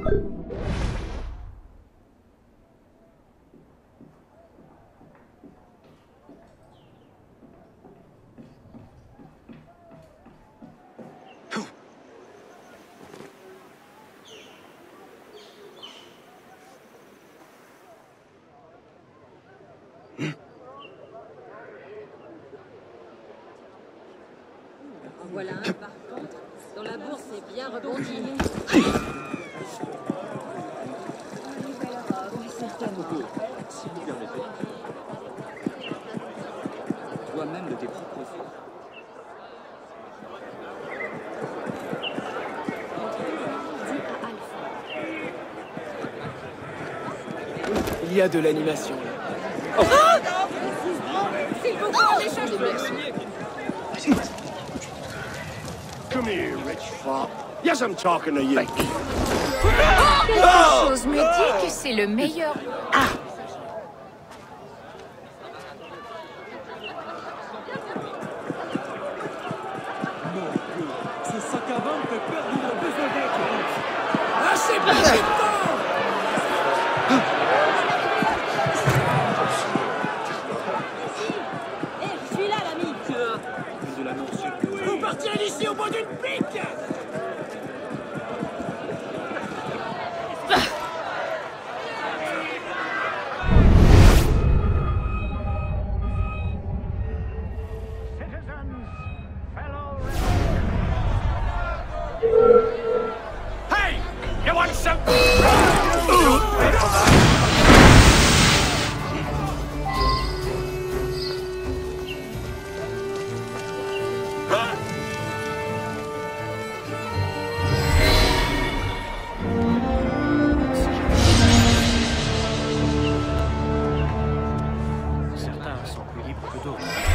Voilà un, par contre, dans la bourse, c'est bien rebondi. Si vous permettez. Toi-même de tes propres yeux. Il y a de l'animation là. Oh s'il vous plaît, on échange plus. Come here, rich fop. Yes, I'm talking to you. Quelque chose me dit que c'est le meilleur. Ce sac à vin me fait perdre mon besoin d'être. Ah, c'est bien! Hé, je suis là, l'ami. De la nourriture. Vous partirez d'ici au bout d'une pique! Hey! You want some? Certains sont plus libres que d'autres.